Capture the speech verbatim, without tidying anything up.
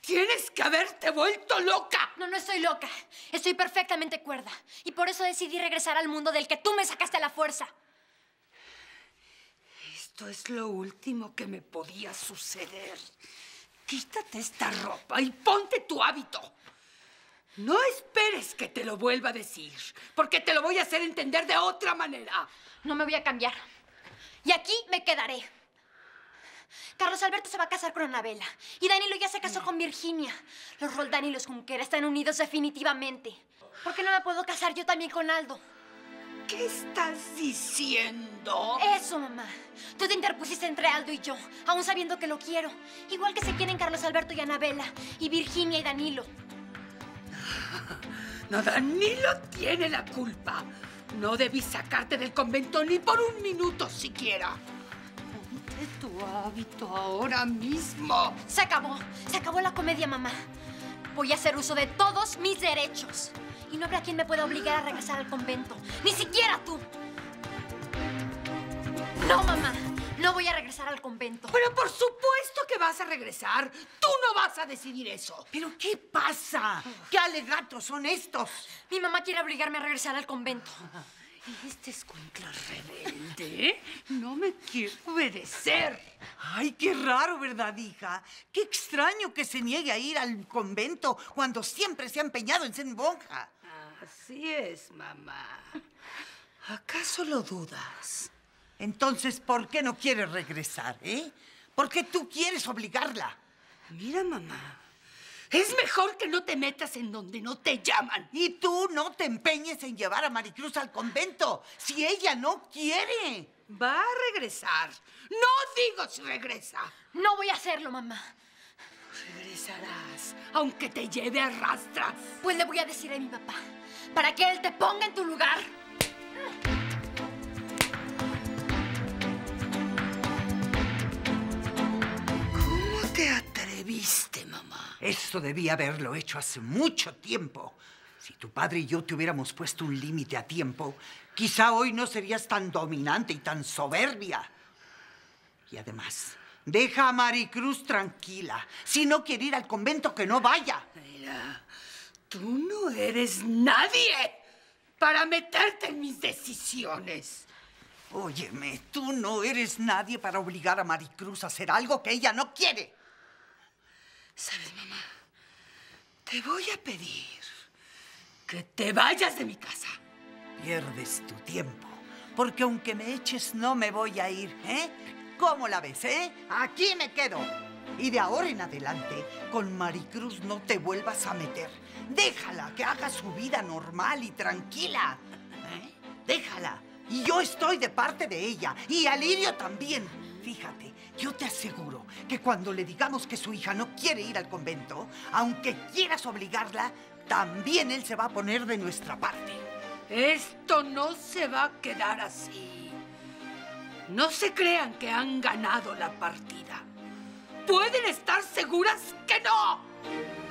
Tienes que haberte vuelto loca. No, no estoy loca. Estoy perfectamente cuerda. Y por eso decidí regresar al mundo del que tú me sacaste a la fuerza. Esto es lo último que me podía suceder. Quítate esta ropa y ponte tu hábito. No esperes que te lo vuelva a decir, porque te lo voy a hacer entender de otra manera. No me voy a cambiar. Y aquí me quedaré. Carlos Alberto se va a casar con Anabela. Y Danilo ya se casó con Virginia. Los Roldán y los Junquera están unidos definitivamente. ¿Por qué no me puedo casar yo también con Aldo? ¿Qué estás diciendo? Eso, mamá. Tú te interpusiste entre Aldo y yo, aún sabiendo que lo quiero. Igual que se quieren Carlos Alberto y Anabela, y Virginia y Danilo. No, Danilo tiene la culpa. No debí sacarte del convento ni por un minuto siquiera. Ponte tu hábito ahora mismo. Se acabó. Se acabó la comedia, mamá. Voy a hacer uso de todos mis derechos. Y no habrá quien me pueda obligar a regresar al convento. ¡Ni siquiera tú! No, mamá. No voy a regresar al convento. Pero por supuesto que vas a regresar. Tú no vas a decidir eso. ¿Pero qué pasa? ¿Qué alegatos son estos? Mi mamá quiere obligarme a regresar al convento. Este escuincla rebelde no me quiere obedecer. Ay, qué raro, ¿verdad, hija? Qué extraño que se niegue a ir al convento cuando siempre se ha empeñado en ser monja. Así es, mamá. ¿Acaso lo dudas? Entonces, ¿por qué no quieres regresar, eh? ¿Por qué tú quieres obligarla? Mira, mamá, es mejor que no te metas en donde no te llaman. Y tú no te empeñes en llevar a Maricruz al convento, si ella no quiere. Va a regresar. No digo si regresa. No voy a hacerlo, mamá. Regresarás, aunque te lleve a rastras. Pues le voy a decir a mi papá, para que él te ponga en tu lugar. ¿Cómo te atreviste, mamá? Eso debía haberlo hecho hace mucho tiempo. Si tu padre y yo te hubiéramos puesto un límite a tiempo, quizá hoy no serías tan dominante y tan soberbia. Y además, deja a Maricruz tranquila. Si no quiere ir al convento, que no vaya. Mira, tú no eres nadie para meterte en mis decisiones. Óyeme, tú no eres nadie para obligar a Maricruz a hacer algo que ella no quiere. ¿Sabes, mamá? Te voy a pedir que te vayas de mi casa. Pierdes tu tiempo, porque aunque me eches, no me voy a ir, ¿eh? ¿Cómo la ves, eh? Aquí me quedo. Y de ahora en adelante, con Maricruz no te vuelvas a meter. Déjala que haga su vida normal y tranquila. ¿Eh? Déjala. Y yo estoy de parte de ella. Y Alirio también. Fíjate, yo te aseguro que cuando le digamos que su hija no quiere ir al convento, aunque quieras obligarla, también él se va a poner de nuestra parte. Esto no se va a quedar así. No se crean que han ganado la partida. Pueden estar seguras que no.